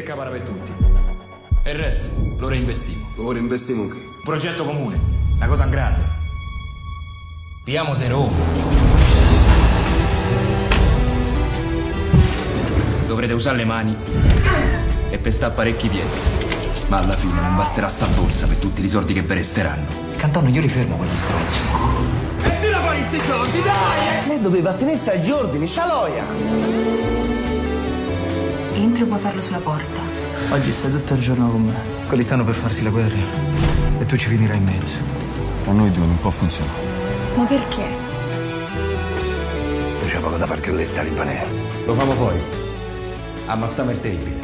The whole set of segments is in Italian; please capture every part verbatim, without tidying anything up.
capara per tutti. E il resto lo reinvestiamo. Lo reinvestiamo in che? Progetto comune, una cosa in grande. Piamo se Roma. Dovrete usare le mani e pestare parecchi piedi. Ma alla fine non basterà sta borsa per tutti i soldi che vi resteranno. Cantonno, io li fermo quegli stronzi. E tira fuori sti soldi, dai! Lei doveva tenersi agli ordini, scialoia! Entri o puoi farlo sulla porta? Oggi stai tutto il giorno con me. Quelli stanno per farsi la guerra e tu ci finirai in mezzo. Tra noi due non può funzionare. Ma perché? Non c'è poco da far galletta libanese. Lo famo poi. Ammazziamo il terribile.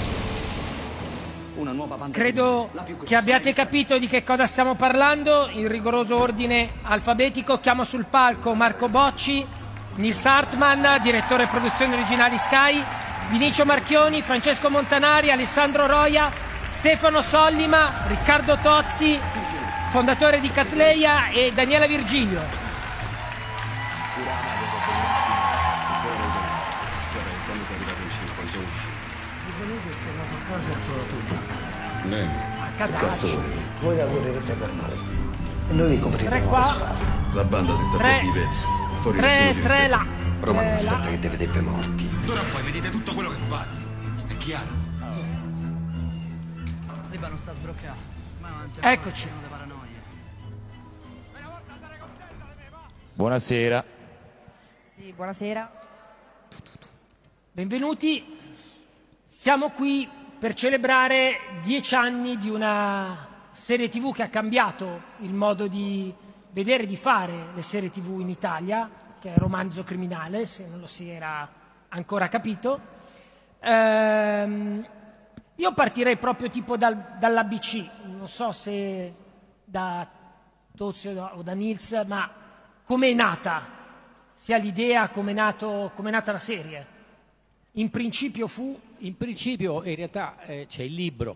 Credo che abbiate capito di che cosa stiamo parlando. In rigoroso ordine alfabetico chiamo sul palco Marco Bocci, Nils Hartmann, direttore produzioni originali Sky, Vinicio Marchioni, Francesco Montanari, Alessandro Roia, Stefano Sollima, Riccardo Tozzi, fondatore di Catleia, e Daniela Virgilio. A casa. Voi lavorerete per noi e noi vi copriremo le spalle. La banda si sta Tre. per i pezzi. Fuori Tre, nessuno ci tre rispetta. là. Roma non Tre là. aspetta che te vedete morti. D'ora poi vedete tutto quello che fate. È chiaro? Libano sta sbroccando. Ma avanti. Eccoci. Buonasera. Sì, buonasera. Benvenuti. Siamo qui per celebrare dieci anni di una serie tivù che ha cambiato il modo di vedere e di fare le serie tivù in Italia, che è Romanzo Criminale, se non lo si era ancora capito. Ehm, io partirei proprio tipo dal, dall'A B C, non so se da Tozio o da Nils, ma com'è nata, sia l'idea, com'è nato, com'è nata la serie. In principio fu... In principio, in realtà, eh, c'è il libro.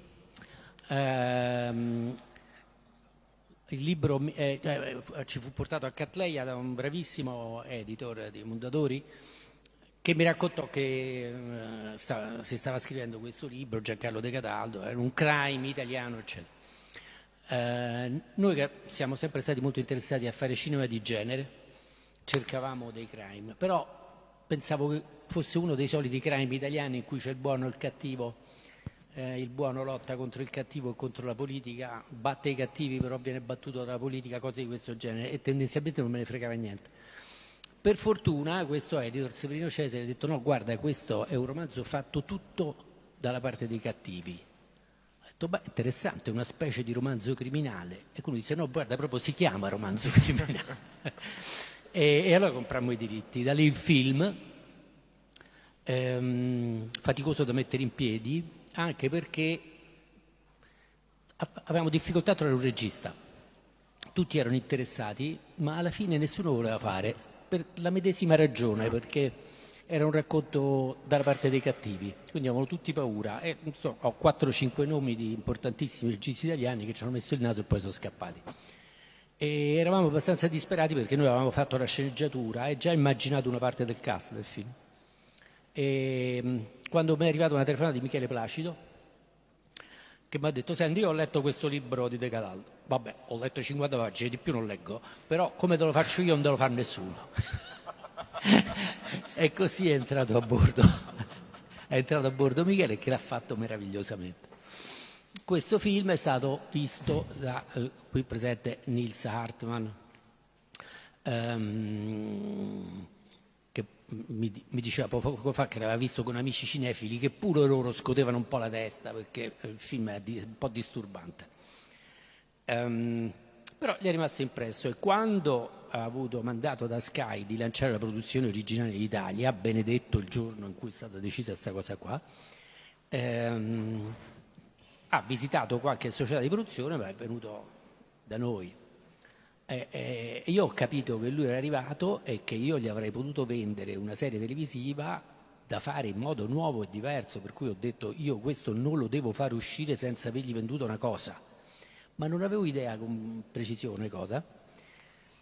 Ehm, il libro eh, eh, ci fu portato a Catleia da un bravissimo editor di Mondadori che mi raccontò che eh, stava, si stava scrivendo questo libro, Giancarlo De Cataldo, era un crime italiano, eccetera. Eh, noi che siamo sempre stati molto interessati a fare cinema di genere, cercavamo dei crime, però pensavo che fosse uno dei soliti crime italiani in cui c'è il buono e il cattivo, eh, il buono lotta contro il cattivo e contro la politica, batte i cattivi però viene battuto dalla politica, cose di questo genere, e tendenzialmente non me ne fregava niente. Per fortuna questo editor, Severino Cesare, ha detto no, guarda, questo è un romanzo fatto tutto dalla parte dei cattivi. Ho detto, beh, interessante, una specie di romanzo criminale. E quindi disse no, guarda, proprio si chiama romanzo criminale. e, e allora comprammo i diritti. Da lì il film, ehm, faticoso da mettere in piedi, anche perché avevamo difficoltà a trovare un regista. Tutti erano interessati, ma alla fine nessuno voleva fare, per la medesima ragione, perché era un racconto dalla parte dei cattivi, quindi avevano tutti paura. E, non so, ho quattro o cinque nomi di importantissimi registi italiani che ci hanno messo il naso e poi sono scappati. E eravamo abbastanza disperati perché noi avevamo fatto la sceneggiatura e già immaginato una parte del cast del film. E quando mi è arrivata una telefonata di Michele Placido, che mi ha detto, senti, io ho letto questo libro di De Cataldo, vabbè, ho letto cinquanta pagine, di più non leggo, però come te lo faccio io non te lo fa nessuno. E così è entrato a bordo, è entrato a bordo Michele, che l'ha fatto meravigliosamente. Questo film è stato visto da eh, qui presente Nils Hartmann, ehm, che mi, mi diceva poco fa che l'aveva visto con amici cinefili che pure loro scotevano un po' la testa perché il film è di, un po' disturbante. Um, però gli è rimasto impresso, e quando ha avuto mandato da Sky di lanciare la produzione originale in Italia, benedetto il giorno in cui è stata decisa questa cosa qua, ehm, ha visitato qualche società di produzione, ma è venuto da noi. E, e io ho capito che lui era arrivato e che io gli avrei potuto vendere una serie televisiva da fare in modo nuovo e diverso, per cui ho detto io questo non lo devo fare uscire senza avergli venduto una cosa, ma non avevo idea con precisione cosa.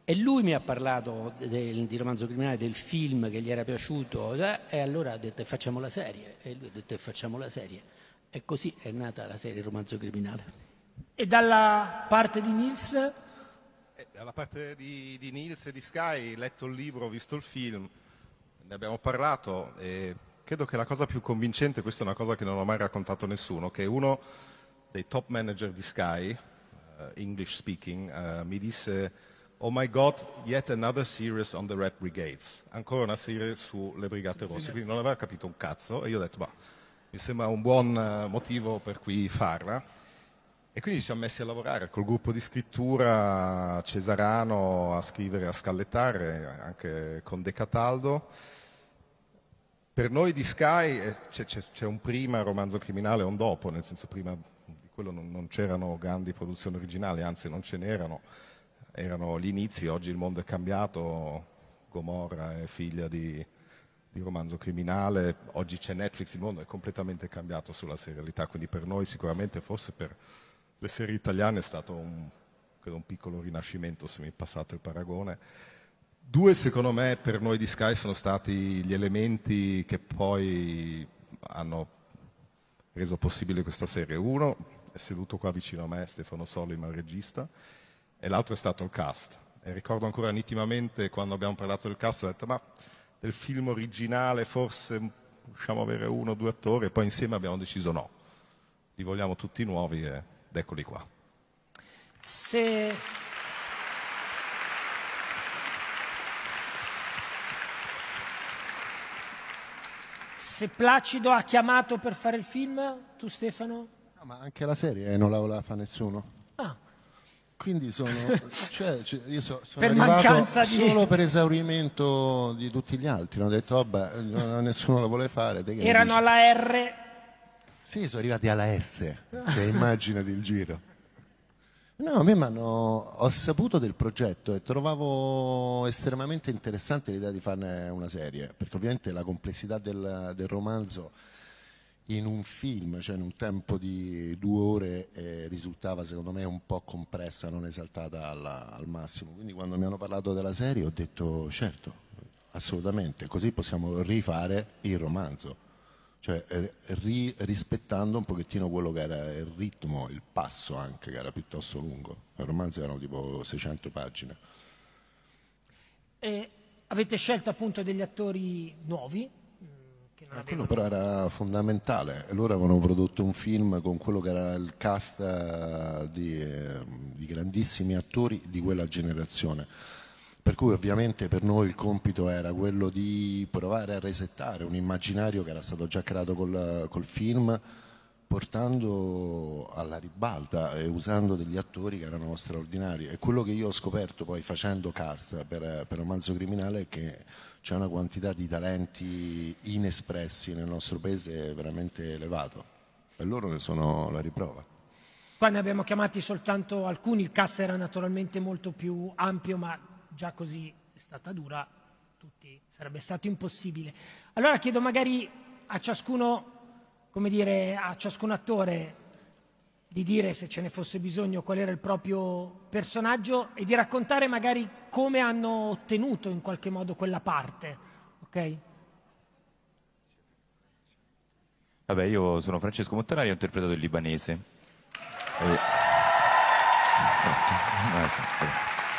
E lui mi ha parlato del, di Romanzo Criminale, del film che gli era piaciuto, eh, e allora ha detto facciamo la serie, e lui ha detto facciamo la serie. E così è nata la serie Romanzo Criminale. E dalla parte di Nils? Eh, dalla parte di, di Nils e di Sky, letto il libro, visto il film, ne abbiamo parlato e credo che la cosa più convincente, questa è una cosa che non ho mai raccontato a nessuno, che uno dei top manager di Sky, uh, English speaking, uh, mi disse "Oh my God, yet another series on the Red Brigades", ancora una serie sulle Brigate Rosse, quindi non aveva capito un cazzo e io ho detto "bah, mi sembra un buon uh, motivo per cui farla". E quindi ci siamo messi a lavorare col gruppo di scrittura Cesarano, a scrivere, a scallettare, anche con De Cataldo. Per noi di Sky c'è un prima Romanzo Criminale e un dopo, nel senso prima di quello non, non c'erano grandi produzioni originali, anzi non ce n'erano, erano gli inizi, oggi il mondo è cambiato, Gomorra è figlia di, di Romanzo Criminale, oggi c'è Netflix, il mondo è completamente cambiato sulla serialità, quindi per noi sicuramente, forse per le serie italiane è stato un, credo un piccolo rinascimento, se mi passate il paragone. Due, secondo me, per noi di Sky sono stati gli elementi che poi hanno reso possibile questa serie. Uno è seduto qua vicino a me, Stefano Sollima, il regista, e l'altro è stato il cast. E ricordo ancora nitidamente quando abbiamo parlato del cast, ho detto ma del film originale forse riusciamo a avere uno o due attori, e poi insieme abbiamo deciso no, li vogliamo tutti nuovi e ed eccoli qua. Se... Se Placido ha chiamato per fare il film, tu Stefano? No, ma anche la serie non la voleva fare nessuno. Ah. Quindi sono, cioè, cioè, io so, sono per arrivato mancanza di... solo per esaurimento di tutti gli altri. Hanno detto vabbè, nessuno lo vuole fare. Te che erano alla R. Sì, sono arrivati alla S, cioè immaginati il giro. No, a me m'hanno, ho saputo del progetto e trovavo estremamente interessante l'idea di farne una serie, perché ovviamente la complessità del, del romanzo in un film, cioè in un tempo di due ore, eh, risultava secondo me un po' compressa, non esaltata alla, al massimo. Quindi quando mi hanno parlato della serie ho detto certo, assolutamente, così possiamo rifare il romanzo. Cioè ri, rispettando un pochettino quello che era il ritmo, il passo anche, che era piuttosto lungo. Il romanzo erano tipo seicento pagine. E avete scelto appunto degli attori nuovi? Che non eh, avevano... Quello però era fondamentale. Loro avevano prodotto un film con quello che era il cast uh, di, eh, di grandissimi attori di quella generazione. Per cui ovviamente per noi il compito era quello di provare a resettare un immaginario che era stato già creato col, col film, portando alla ribalta e usando degli attori che erano straordinari. E quello che io ho scoperto poi facendo cast per, per Romanzo Criminale è che c'è una quantità di talenti inespressi nel nostro paese veramente elevato. E loro ne sono la riprova. Qua ne abbiamo chiamati soltanto alcuni, il cast era naturalmente molto più ampio, ma già così è stata dura, tutti, sarebbe stato impossibile. Allora chiedo magari a ciascuno, come dire, a ciascun attore di dire, se ce ne fosse bisogno, qual era il proprio personaggio e di raccontare magari come hanno ottenuto in qualche modo quella parte, ok? Vabbè, io sono Francesco Montanari, ho interpretato il libanese. Eh... Grazie.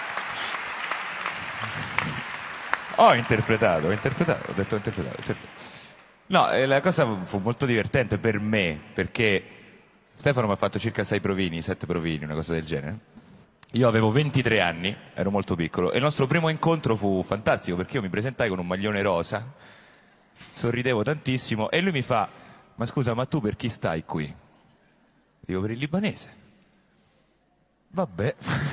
Ho interpretato, ho interpretato, ho detto ho interpretato, ho interpretato. No, eh, la cosa fu molto divertente per me, perché Stefano mi ha fatto circa sei provini, sette provini, una cosa del genere. Io avevo ventitré anni, ero molto piccolo, e il nostro primo incontro fu fantastico, perché io mi presentai con un maglione rosa, sorridevo tantissimo, e lui mi fa, ma scusa, ma tu per chi stai qui? Dico, per il libanese. Vabbè...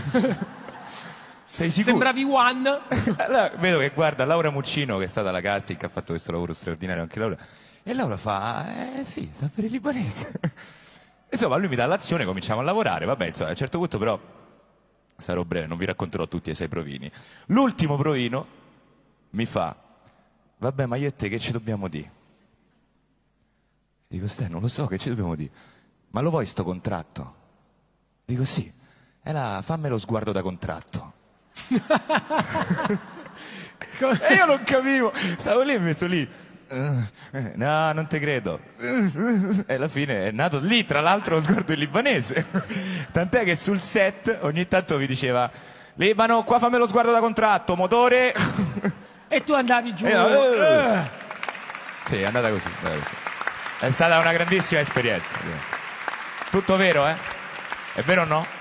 Sei sicuro? Sembravi One. Allora, vedo che guarda Laura Muccino, che è stata la casting, che ha fatto questo lavoro straordinario anche Laura, e Laura fa, eh sì, sta per il libanese. Insomma, lui mi dà l'azione, cominciamo a lavorare, vabbè, insomma, a un certo punto però, sarò breve, non vi racconterò tutti e sei provini. L'ultimo provino mi fa, vabbè, ma io e te che ci dobbiamo dire? Dico, Ste, non lo so, che ci dobbiamo dire? Ma lo vuoi sto contratto? Dico, sì. E là, fammi lo sguardo da contratto. E io non capivo, stavo lì e mi metto lì. Uh, no, non te credo. Uh, e alla fine è nato lì, tra l'altro, lo sguardo in libanese. Tant'è che sul set ogni tanto mi diceva: Libano, qua fammi lo sguardo da contratto, motore. E tu andavi giù. E io, uh. Uh. Sì, è andata così, è andata così. È stata una grandissima esperienza. Tutto vero, eh? È vero o no?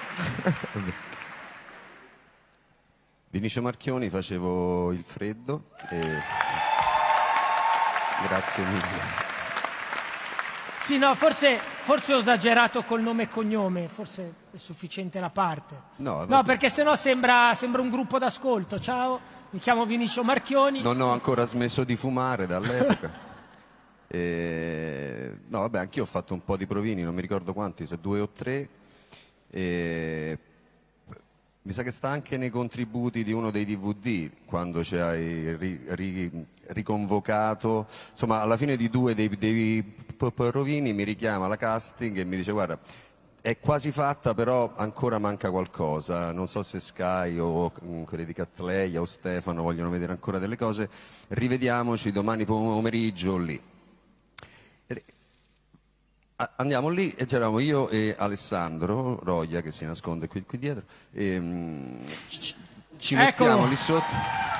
Vinicio Marchioni, facevo il freddo e... Grazie mille. Sì, no, forse, forse ho esagerato col nome e cognome, forse è sufficiente la parte. No, no perché sennò sembra, sembra un gruppo d'ascolto. Ciao, mi chiamo Vinicio Marchioni. Non ho ancora smesso di fumare dall'epoca. e... No, vabbè, anch'io ho fatto un po' di provini, non mi ricordo quanti, se due o tre. E... Mi sa che sta anche nei contributi di uno dei D V D, quando ci hai ri, ri, riconvocato. Insomma, alla fine di due dei, dei provini mi richiama la casting e mi dice: guarda, è quasi fatta, però ancora manca qualcosa. Non so se Sky o quelli di Cattleya o Stefano vogliono vedere ancora delle cose. Rivediamoci domani pomeriggio lì. Andiamo lì e c'eravamo io e Alessandro Roglia, che si nasconde qui, qui dietro, e, um, ci, ci mettiamo lì sotto,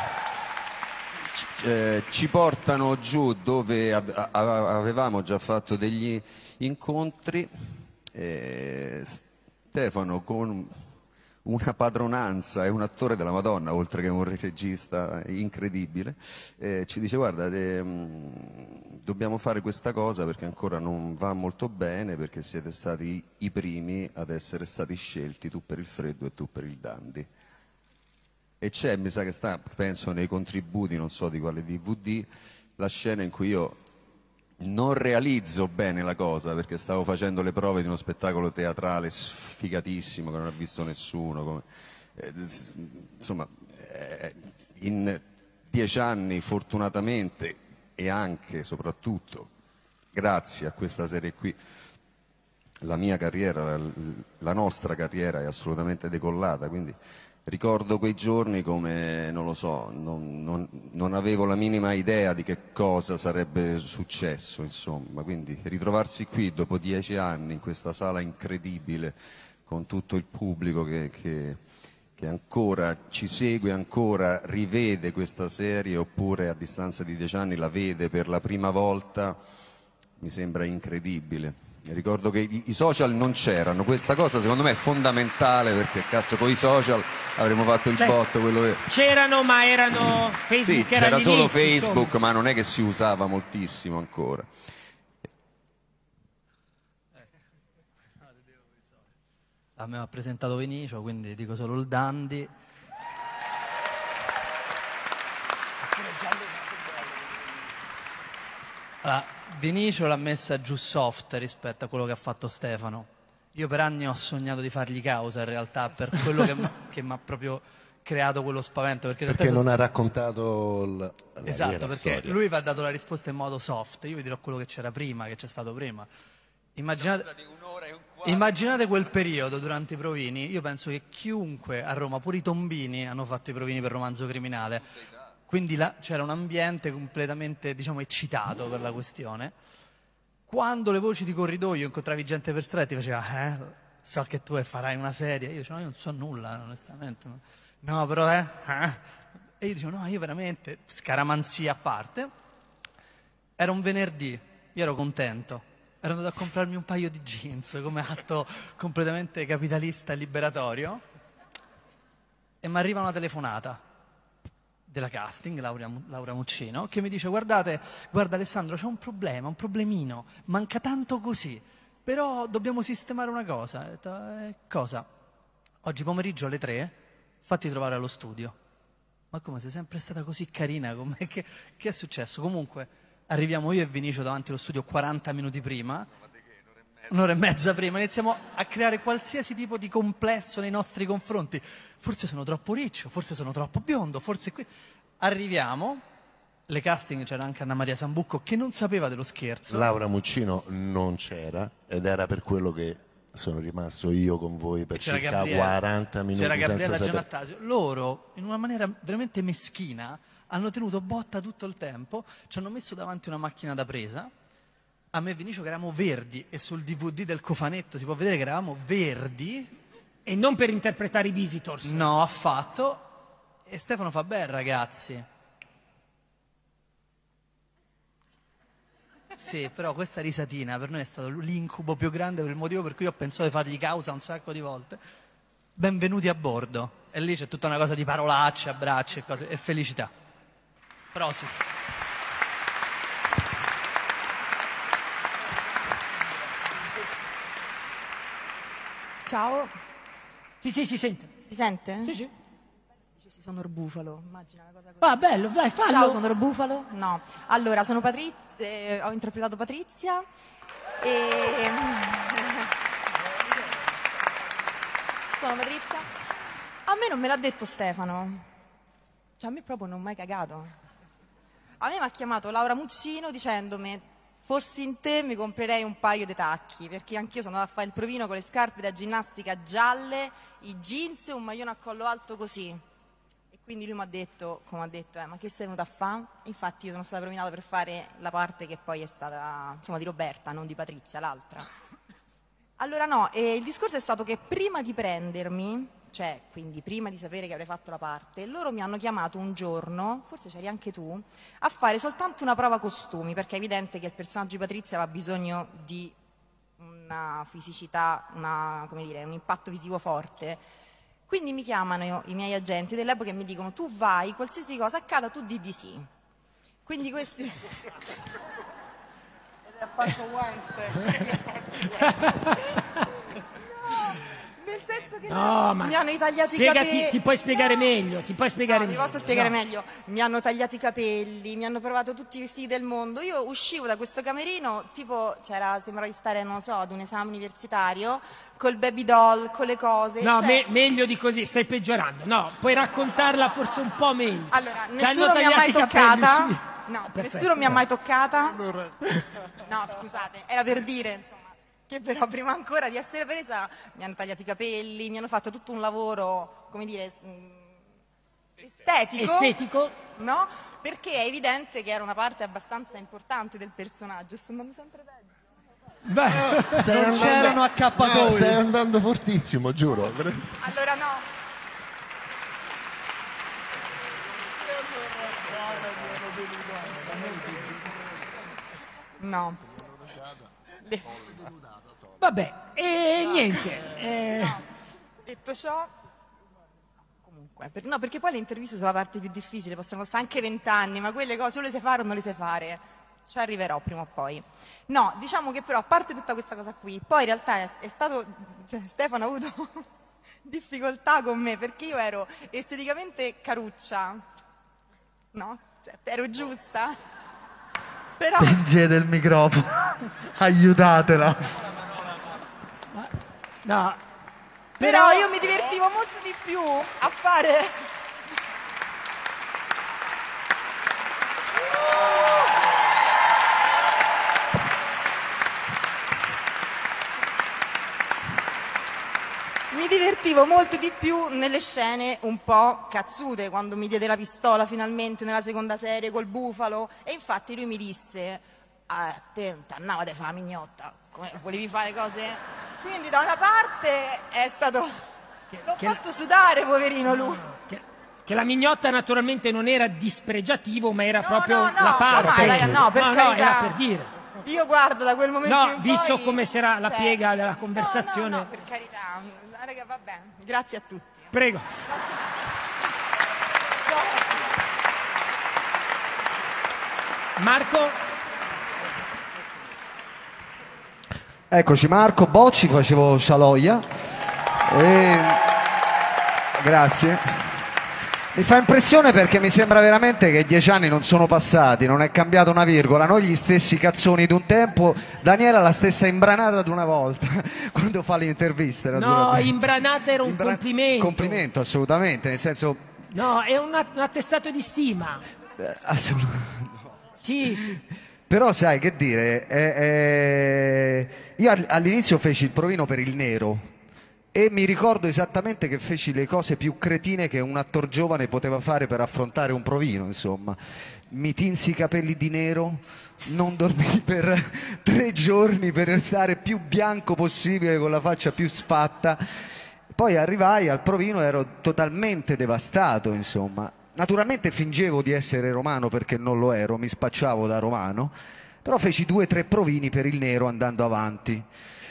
ci, eh, ci portano giù dove av avevamo già fatto degli incontri. E Stefano, con una padronanza, è un attore della Madonna, oltre che un regista incredibile, eh, ci dice: guarda, eh, dobbiamo fare questa cosa perché ancora non va molto bene, perché siete stati i primi ad essere stati scelti, tu per il freddo e tu per il dandy. E c'è, mi sa che sta, penso nei contributi, non so di quale D V D, la scena in cui io non realizzo bene la cosa, perché stavo facendo le prove di uno spettacolo teatrale sfigatissimo che non ha visto nessuno, come, eh, insomma, eh, in dieci anni fortunatamente, e anche, soprattutto, grazie a questa serie qui, la mia carriera, la, la nostra carriera è assolutamente decollata, quindi ricordo quei giorni come, non lo so, non, non, non avevo la minima idea di che cosa sarebbe successo, insomma, quindi ritrovarsi qui dopo dieci anni in questa sala incredibile, con tutto il pubblico che... che che ancora ci segue, ancora rivede questa serie, oppure a distanza di dieci anni la vede per la prima volta, mi sembra incredibile. Ricordo che i, i social non c'erano, questa cosa secondo me è fondamentale, perché cazzo con i social avremmo fatto il cioè, botto quello che... C'erano, ma erano Facebook, sì, era c'era solo Facebook, insomma. Ma non è che si usava moltissimo ancora. A me ha presentato Vinicio, quindi dico solo il dandy. Allora, Vinicio l'ha messa giù soft rispetto a quello che ha fatto Stefano. Io per anni ho sognato di fargli causa, in realtà, per quello che mi ha proprio creato quello spavento. Perché, perché non so... ha raccontato la, la esatto, perché storia. Lui vi ha dato la risposta in modo soft. Io vi dirò quello che c'era prima, che c'è stato prima. Immaginate... Immaginate quel periodo durante i provini. Io penso che chiunque a Roma, pure i tombini, hanno fatto i provini per Romanzo Criminale, quindi c'era un ambiente completamente, diciamo, eccitato per la questione. Quando le voci di corridoio incontravi gente per strada ti faceva eh, so che tu farai una serie. Io dicevo no, io non so nulla onestamente, no però eh, eh. E io dicevo no, io veramente, scaramanzia a parte. Era un venerdì, io ero contento. Ero andato a comprarmi un paio di jeans come atto completamente capitalista e liberatorio, e mi arriva una telefonata della casting, Laura, Laura Muccino, che mi dice guardate, guarda Alessandro, c'è un problema, un problemino, manca tanto così, però dobbiamo sistemare una cosa. Ho detto, eh, cosa? Oggi pomeriggio alle tre fatti trovare allo studio. Ma come, sei sempre stata così carina? Come, che, che è successo? Comunque... Arriviamo io e Vinicio davanti allo studio quaranta minuti prima, un'ora e mezza prima, iniziamo a creare qualsiasi tipo di complesso nei nostri confronti. Forse sono troppo riccio, forse sono troppo biondo, forse qui... Arriviamo, le casting c'era anche Anna Maria Sambucco che non sapeva dello scherzo. Laura Muccino non c'era ed era per quello che sono rimasto io con voi per C'era circa Gabriella. quaranta minuti C'era Gabriella senza saper... Giannattasio. Loro, in una maniera veramente meschina, hanno tenuto botta tutto il tempo, ci hanno messo davanti una macchina da presa. A me e Vinicio che eravamo verdi, e sul D V D del cofanetto si può vedere che eravamo verdi. E non per interpretare i Visitors. No, affatto. E Stefano fa, beh ragazzi. Sì, però questa risatina per noi è stato l'incubo più grande, per il motivo per cui ho pensato di fargli causa un sacco di volte. Benvenuti a bordo. E lì c'è tutta una cosa di parolacce, abbracci e, cose, e felicità. Prosit. Ciao. Sì, sì, si sente. Si sente? Sì, sì. Dici, sono Bufalo, immagina una cosa così. Va, bello, dai, fallo. Ciao, sono Bufalo. No. Allora, sono Patrizia, eh, ho interpretato Patrizia e... sono Patrizia. A me non me l'ha detto Stefano. Cioè, a me proprio non mi hai cagato. A me mi ha chiamato Laura Muccino dicendomi: fossi in te mi comprerei un paio di tacchi, perché anch'io sono andata a fare il provino con le scarpe da ginnastica gialle, i jeans e un maglione a collo alto così. E quindi lui mi ha detto, come ha detto, eh, ma che sei venuta a fare? Infatti io sono stata provinata per fare la parte che poi è stata, insomma, di Roberta, non di Patrizia, l'altra. Allora no, e il discorso è stato che prima di prendermi, cioè quindi prima di sapere che avrei fatto la parte, loro mi hanno chiamato un giorno, forse c'eri anche tu, a fare soltanto una prova costumi, perché è evidente che il personaggio di Patrizia aveva bisogno di una fisicità, una, come dire, un impatto visivo forte. Quindi mi chiamano i miei agenti dell'epoca e mi dicono: tu vai, qualsiasi cosa accada tu di di sì. Quindi questi... Ed è apparso Weinstein. Nel senso che No, ma mi hanno tagliato i spiegati, capelli. ti puoi spiegare meglio, ti puoi spiegare No, vi meglio. posso spiegare No. meglio. Mi hanno tagliato i capelli, mi hanno provato tutti i vestiti del mondo. Io uscivo da questo camerino, tipo, c'era, sembrava di stare, non so, ad un esame universitario, col baby doll, con le cose. No, cioè... me- meglio di così, stai peggiorando. No, puoi raccontarla forse un po' meglio. Allora, Ti nessuno hanno mi ha mai tagliato i capelli, toccata. sì. No, Perfetto. nessuno mi ha mai toccata. No, scusate, era per dire, insomma, che però prima ancora di essere presa mi hanno tagliato i capelli, mi hanno fatto tutto un lavoro, come dire, mh, estetico. Estetico? No? Perché è evidente che era una parte abbastanza importante del personaggio. Sto andando sempre peggio. Stai Non andando- c'erano accappatoi. No, stai andando fortissimo, giuro. Allora no. No. Vabbè, e niente. eh, Detto ciò, comunque, per- no, perché poi le interviste sono la parte più difficile, possono passare anche vent'anni, ma quelle cose o le sai fare o non le sai fare. Ci arriverò prima o poi. No, diciamo che però, a parte tutta questa cosa qui, poi in realtà è, è stato, cioè Stefano ha avuto difficoltà con me, perché io ero esteticamente caruccia, no? Cioè, ero giusta. Però... Spingete il microfono, aiutatela. no, Però io mi divertivo molto di più a fare... Mi divertivo molto di più nelle scene un po' cazzute, quando mi diede la pistola finalmente nella seconda serie col bufalo. E infatti lui mi disse: ah, te non t'annava di fare la mignotta, come volevi fare cose? Quindi da una parte è stato... L'ho che- fatto sudare, poverino lui. che, che la mignotta naturalmente non era dispregiativo, ma era proprio no, no, la parte. no, no, per no, no, carità. era per dire. Io guardo da quel momento No, in visto poi, come sarà la cioè, piega della conversazione. No, no, no, per carità. Raga, va bene. Grazie a tutti. Prego. Marco? Eccoci, Marco Bocci, facevo Scialoia. E... Grazie. Mi fa impressione perché mi sembra veramente che dieci anni non sono passati, non è cambiata una virgola, noi gli stessi cazzoni di un tempo, Daniela la stessa imbranata di una volta, quando fa le interviste. No, naturalmente. imbranata era un Imbra- complimento. Complimento, assolutamente, nel senso... No, è un, att- un attestato di stima. eh, assolutamente. Sì, sì. Però sai che dire, eh, eh, io all- all'inizio feci il provino per il nero e mi ricordo esattamente che feci le cose più cretine che un attore giovane poteva fare per affrontare un provino, insomma. Mi tinsi i capelli di nero, non dormii per tre giorni per stare più bianco possibile con la faccia più sfatta. Poi arrivai al provino e ero totalmente devastato, insomma. Naturalmente fingevo di essere romano perché non lo ero, mi spacciavo da romano, però feci due o tre provini per il nero andando avanti.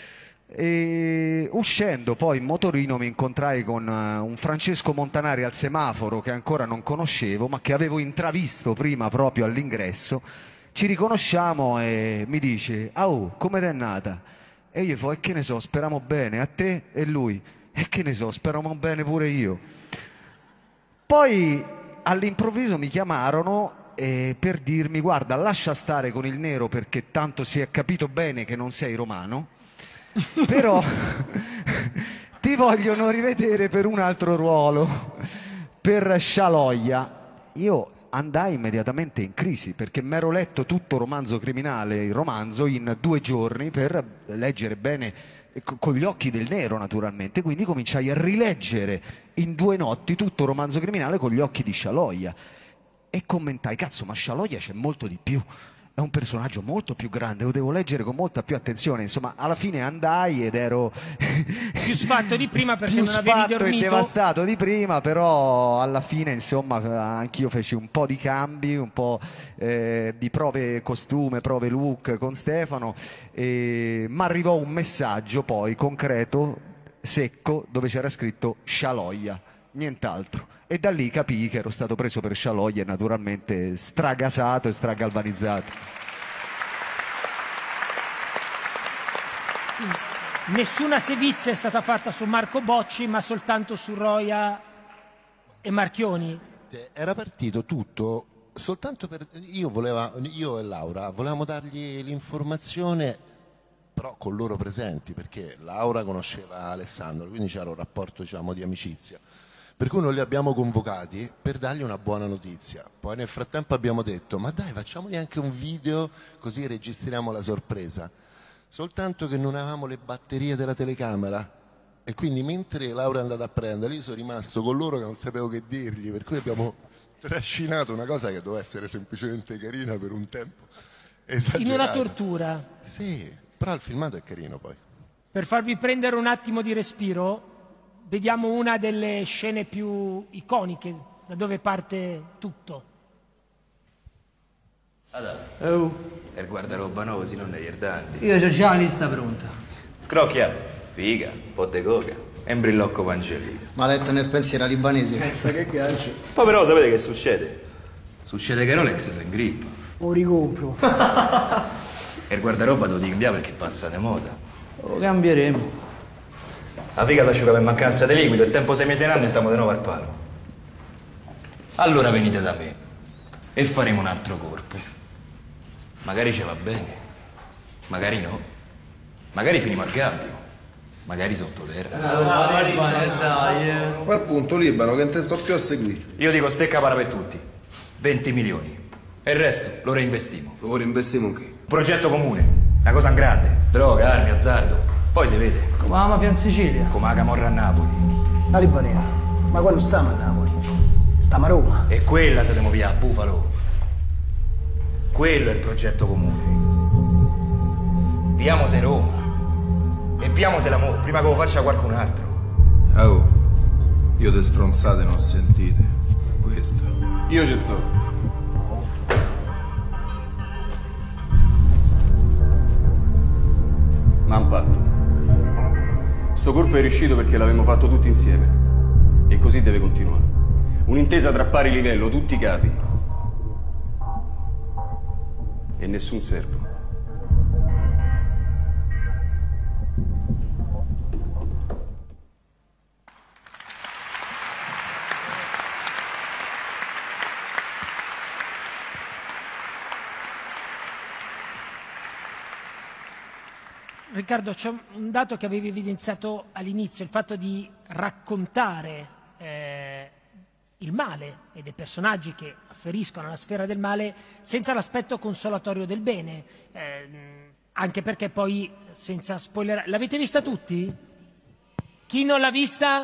E uscendo poi in motorino mi incontrai con uh, un Francesco Montanari al semaforo che ancora non conoscevo ma che avevo intravisto prima proprio all'ingresso. Ci riconosciamo e mi dice: "Ah, oh, come t'è nata?" E io fo: "E che ne so, speriamo bene, a te?" E lui: "E che ne so, speriamo bene pure io." Poi all'improvviso mi chiamarono eh, per dirmi: "Guarda, lascia stare con il nero perché tanto si è capito bene che non sei romano, però ti vogliono rivedere per un altro ruolo, per Scialoia." Io andai immediatamente in crisi perché mi ero letto tutto Romanzo Criminale, il romanzo, in due giorni per leggere bene con gli occhi del nero naturalmente, quindi cominciai a rileggere in due notti tutto Romanzo Criminale con gli occhi di Scialoia e commentai: "Cazzo, ma Scialoia c'è molto di più, è un personaggio molto più grande, lo devo leggere con molta più attenzione." Insomma, alla fine andai ed ero più sfatto di prima perché più non avevi sfatto e dormito. devastato di prima, però alla fine insomma anch'io feci un po' di cambi, un po' eh, di prove costume, prove look con Stefano, e mi arrivò un messaggio poi concreto, secco, dove c'era scritto Scialoia, nient'altro. E da lì capii che ero stato preso per Scialoia e naturalmente stragasato e stragalvanizzato. Nessuna sevizia è stata fatta su Marco Bocci, ma soltanto su Roia e Marchioni. Era partito tutto soltanto per... Io, voleva, io e Laura volevamo dargli l'informazione, però con loro presenti, perché Laura conosceva Alessandro, quindi c'era un rapporto, diciamo, di amicizia. Per cui noi li abbiamo convocati per dargli una buona notizia. Poi nel frattempo abbiamo detto: "Ma dai, facciamogli anche un video così registriamo la sorpresa." Soltanto che non avevamo le batterie della telecamera e quindi mentre Laura è andata a prenderli io sono rimasto con loro che non sapevo che dirgli, per cui abbiamo trascinato una cosa che doveva essere semplicemente carina per un tempo esagerato. In una tortura. Sì, però il filmato è carino poi. Per farvi prendere un attimo di respiro, vediamo una delle scene più iconiche, da dove parte tutto. Oh. E guarda roba nuova, se non ne danti. Io ho già la lista pronta. Scrocchia, figa, un po' de coca e un brillocco pancellino. Ma letto nel pensiero libanese. Pensa che gancio. Poi però sapete che succede? Succede che Rolex si ingrippa. Lo ricompro. E il guardaroba devo cambiare perché passa di moda. Lo cambieremo. La figa si asciuga per mancanza di liquido e tempo sei mesi in anno e stiamo di nuovo al palo. Allora venite da me e faremo un altro corpo. Magari ci va bene, magari no, magari finiamo al gabbio, magari sottoterra. Dai, dai. Qual punto Libano che non te sto più a seguire? Io dico stecca para per tutti, venti milioni. E il resto lo reinvestiamo. Lo reinvestiamo in che? Progetto comune, una cosa in grande, droga, armi, azzardo. Poi si vede. Come la mafia in Sicilia. Come la camorra a Napoli. La Libanera, ma qua non stiamo a Napoli, stiamo a Roma. E quella se devo via a Bufalo. Quello è il progetto comune. Piamo se Roma. E piamo se l'amore, prima che lo faccia qualcun altro. Oh, io de stronzate non sentite. Questo. Io ci sto. Ma un patto. Sto corpo è riuscito perché l'avevamo fatto tutti insieme. E così deve continuare. Un'intesa tra pari livello, tutti i capi. E nessun servo. Riccardo, c'è un dato che avevi evidenziato all'inizio, il fatto di raccontare eh, il male e dei personaggi che afferiscono alla sfera del male senza l'aspetto consolatorio del bene. Eh, anche perché poi, senza spoilerare... L'avete vista tutti? Chi non l'ha vista?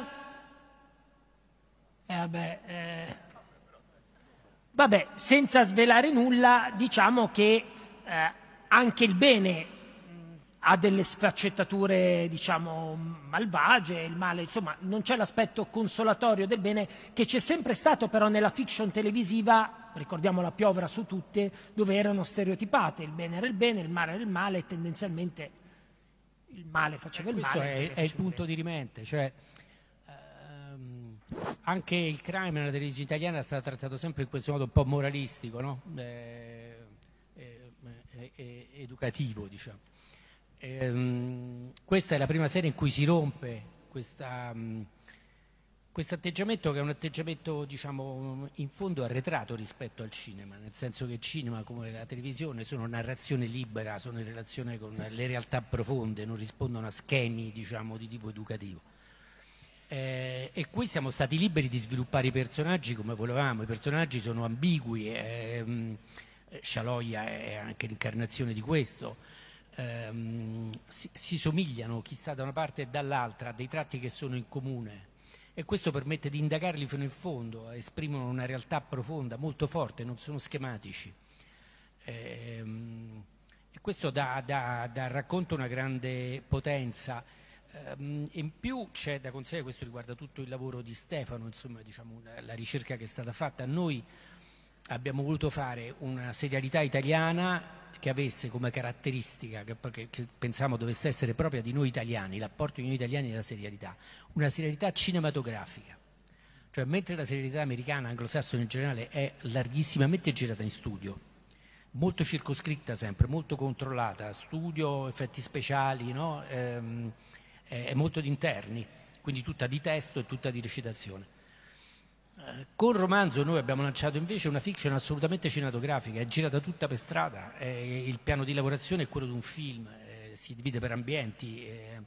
Eh, vabbè, eh... vabbè, senza svelare nulla, diciamo che eh, anche il bene ha delle sfaccettature, diciamo, malvagie, il male, insomma, non c'è l'aspetto consolatorio del bene che c'è sempre stato però nella fiction televisiva, ricordiamo La piovra su tutte, dove erano stereotipate, il bene era il bene, il male era il male, e tendenzialmente il male faceva il Questo male. è, è il punto dirimente, cioè ehm, anche il crime nella televisione italiana è stato trattato sempre in questo modo un po' moralistico, no? eh, eh, eh, eh, educativo, diciamo. Ehm, questa è la prima serie in cui si rompe questa, um, questo atteggiamento, che è un atteggiamento, diciamo, in fondo arretrato rispetto al cinema, nel senso che il cinema come la televisione sono narrazione libera, sono in relazione con le realtà profonde, non rispondono a schemi, diciamo, di tipo educativo. Eh, e qui siamo stati liberi di sviluppare i personaggi come volevamo. I personaggi sono ambigui, ehm, Scialoia è anche l'incarnazione di questo. Ehm, si, si somigliano, chi sta da una parte e dall'altra, ha dei tratti che sono in comune, e questo permette di indagarli fino in fondo, esprimono una realtà profonda, molto forte, non sono schematici. Ehm, e questo dà, dà, dà al racconto una grande potenza. Ehm, in più c'è da considerare, questo riguarda tutto il lavoro di Stefano, insomma, diciamo, la, la ricerca che è stata fatta. Noi abbiamo voluto fare una serialità italiana che avesse come caratteristica, che, che, che pensavamo dovesse essere propria di noi italiani, l'apporto di noi italiani nella serialità, una serialità cinematografica. Cioè, mentre la serialità americana, anglosassone in generale, è larghissimamente girata in studio, molto circoscritta sempre, molto controllata, studio, effetti speciali, no? Ehm, è molto di interni, quindi tutta di testo e tutta di recitazione. Con Romanzo noi abbiamo lanciato invece una fiction assolutamente cinematografica, è girata tutta per strada, eh, il piano di lavorazione è quello di un film, eh, si divide per ambienti, eh,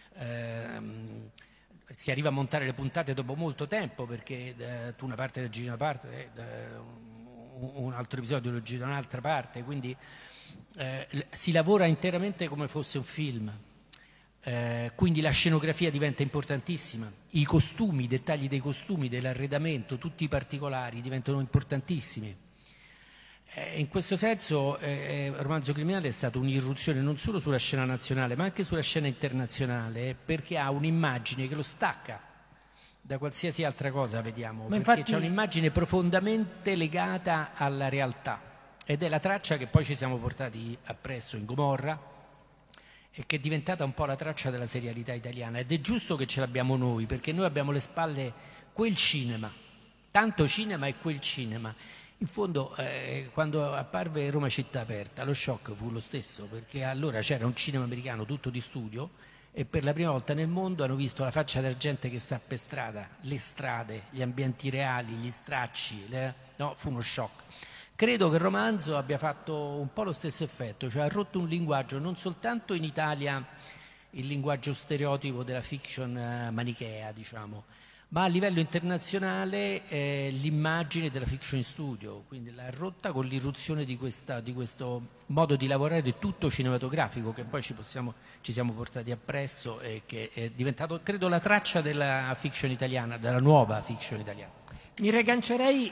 ehm, si arriva a montare le puntate dopo molto tempo, perché eh, tu una parte la giri da una parte, eh, un, un altro episodio lo giri da un'altra parte, quindi eh, si lavora interamente come fosse un film. Eh, quindi la scenografia diventa importantissima, i costumi, i dettagli dei costumi, dell'arredamento, tutti i particolari diventano importantissimi. Eh, in questo senso eh, Romanzo Criminale è stato un'irruzione non solo sulla scena nazionale ma anche sulla scena internazionale, perché ha un'immagine che lo stacca da qualsiasi altra cosa, vediamo, Ma perché infatti... c'è un'immagine profondamente legata alla realtà, ed è la traccia che poi ci siamo portati appresso in Gomorra, e che è diventata un po' la traccia della serialità italiana, ed è giusto che ce l'abbiamo noi, perché noi abbiamo alle spalle quel cinema, tanto cinema e quel cinema. In fondo eh, quando apparve Roma città aperta lo shock fu lo stesso, perché allora c'era un cinema americano tutto di studio e per la prima volta nel mondo hanno visto la faccia della gente che sta per strada, le strade, gli ambienti reali, gli stracci, le... no, fu uno shock. Credo che il Romanzo abbia fatto un po' lo stesso effetto, cioè ha rotto un linguaggio, non soltanto in Italia il linguaggio stereotipo della fiction eh, manichea, diciamo, ma a livello internazionale eh, l'immagine della fiction in studio, quindi l'ha rotta con l'irruzione di, questa, di questo modo di lavorare tutto cinematografico che poi ci, possiamo, ci siamo portati appresso e che è diventato, credo, la traccia della fiction italiana, della nuova fiction italiana. Mi riaggancerei...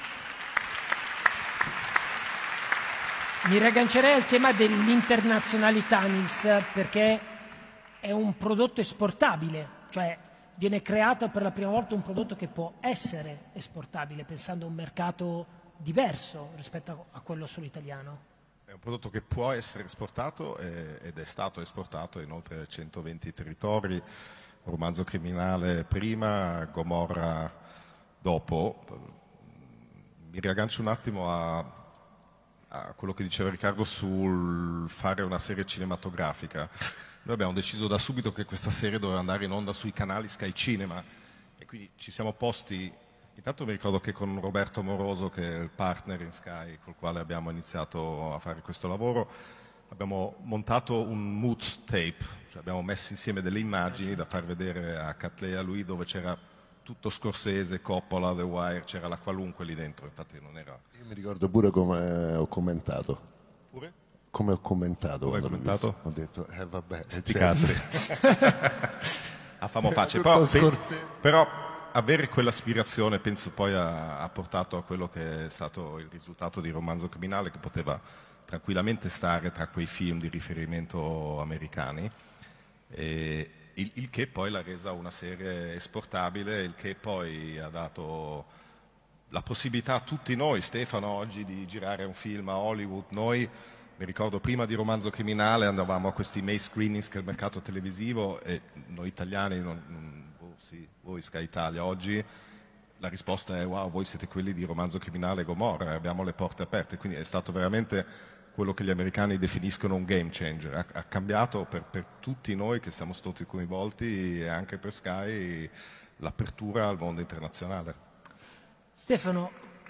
Mi riaggancerei al tema dell'internazionalità, Nils, perché è un prodotto esportabile, cioè viene creato per la prima volta un prodotto che può essere esportabile, pensando a un mercato diverso rispetto a quello solo italiano. È un prodotto che può essere esportato eh, ed è stato esportato in oltre centoventi territori, Romanzo Criminale prima, Gomorra dopo. Mi riaggancio un attimo a... a quello che diceva Riccardo sul fare una serie cinematografica. Noi abbiamo deciso da subito che questa serie doveva andare in onda sui canali Sky Cinema e quindi ci siamo posti, intanto mi ricordo che con Roberto Moroso, che è il partner in Sky col quale abbiamo iniziato a fare questo lavoro, abbiamo montato un mood tape, cioè abbiamo messo insieme delle immagini da far vedere a Cattleya, a lui, dove c'era tutto Scorsese, Coppola, The Wire, c'era la qualunque lì dentro, infatti non era... Io mi ricordo pure come ho commentato. Pure? Come ho commentato. Come hai quando l'ho commentato? visto. Ho detto, eh vabbè, Sti cioè- cazzi. A famo facile. Tutto Però, Scorsese. però avere quell'aspirazione penso poi ha, ha portato a quello che è stato il risultato di Romanzo Criminale, che poteva tranquillamente stare tra quei film di riferimento americani, e il, il che poi l'ha resa una serie esportabile, il che poi ha dato la possibilità a tutti noi, Stefano oggi, di girare un film a Hollywood. Noi, mi ricordo, prima di Romanzo Criminale andavamo a questi May screenings che è il mercato televisivo, e noi italiani, non, non, oh sì, voi Sky Italia, oggi la risposta è wow, voi siete quelli di Romanzo Criminale Gomorra, abbiamo le porte aperte, quindi è stato veramente quello che gli americani definiscono un game changer, ha, ha cambiato per, per tutti noi che siamo stati coinvolti, e anche per Sky, l'apertura al mondo internazionale. Stefano,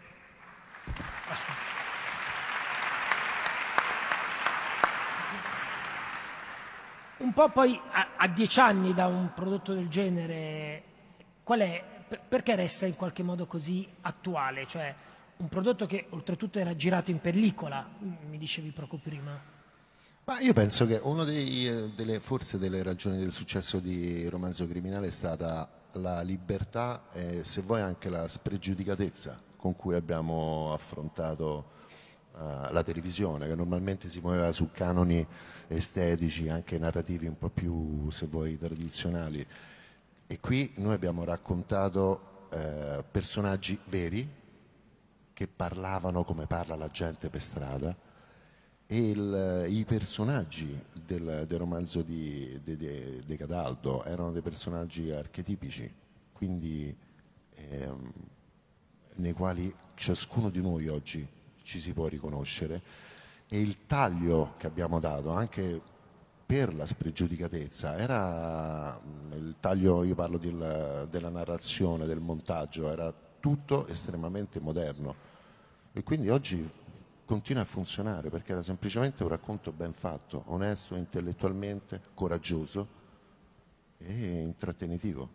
un po' poi a, a dieci anni da un prodotto del genere, qual è, per- perché resta in qualche modo così attuale? Cioè un prodotto che oltretutto era girato in pellicola, mi dicevi proprio prima. Ma io penso che una delle, forse delle ragioni del successo di Romanzo Criminale è stata la libertà e, se vuoi, anche la spregiudicatezza con cui abbiamo affrontato uh, la televisione, che normalmente si muoveva su canoni estetici, anche narrativi un po' più, se vuoi, tradizionali. E qui noi abbiamo raccontato uh, personaggi veri che parlavano come parla la gente per strada, e il, i personaggi del, del romanzo di, di, di, di Cataldo erano dei personaggi archetipici, quindi ehm, nei quali ciascuno di noi oggi ci si può riconoscere, e il taglio che abbiamo dato anche per la spregiudicatezza era il taglio, io parlo del, della narrazione, del montaggio, era tutto estremamente moderno, e quindi oggi continua a funzionare perché era semplicemente un racconto ben fatto, onesto, intellettualmente, coraggioso e intrattenitivo.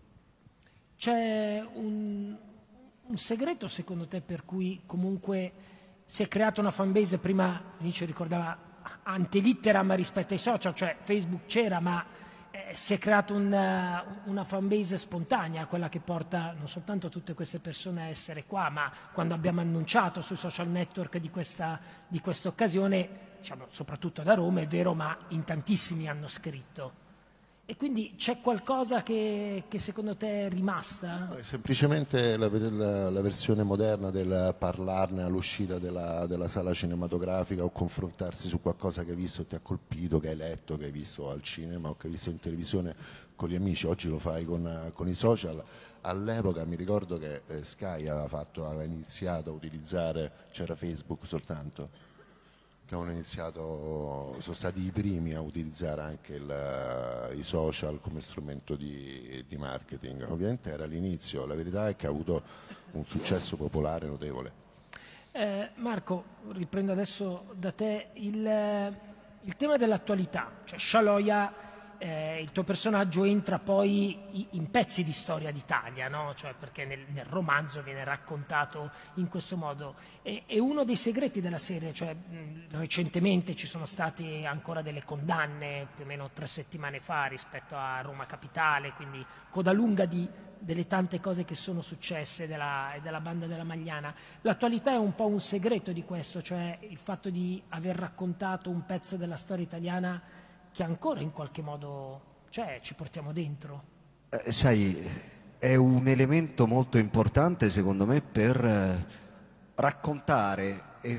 C'è un, un segreto secondo te per cui comunque si è creata una fanbase? Prima Vinicio ricordava antelitteram rispetto ai social, cioè Facebook c'era, ma eh, si è creata una, una fanbase spontanea, quella che porta non soltanto tutte queste persone a essere qua, ma quando abbiamo annunciato sui social network di questa, di questa occasione, diciamo, soprattutto da Roma, è vero, ma in tantissimi hanno scritto. E quindi c'è qualcosa che, che secondo te è rimasta? No, è semplicemente la, la, la versione moderna del parlarne all'uscita della, della sala cinematografica, o confrontarsi su qualcosa che hai visto e ti ha colpito, che hai letto, che hai visto al cinema o che hai visto in televisione con gli amici. Oggi lo fai con, con i social. All'epoca mi ricordo che eh, Sky aveva, fatto, aveva iniziato a utilizzare, c'era Facebook soltanto, che avevano iniziato, sono stati i primi a utilizzare anche il, i social come strumento di, di marketing. Ovviamente era l'inizio, la verità è che ha avuto un successo popolare notevole. Eh, Marco, riprendo adesso da te il, il tema dell'attualità, cioè Scialoia, eh, il tuo personaggio entra poi in pezzi di storia d'Italia, no? Cioè perché nel, nel romanzo viene raccontato in questo modo. E, è uno dei segreti della serie, cioè mh, recentemente ci sono state ancora delle condanne, più o meno tre settimane fa, rispetto a Roma Capitale, quindi coda lunga di, delle tante cose che sono successe della, della banda della Magliana. L'attualità è un po' un segreto di questo, cioè il fatto di aver raccontato un pezzo della storia italiana che ancora in qualche modo, cioè, ci portiamo dentro. Eh, sai, è un elemento molto importante secondo me per eh, raccontare e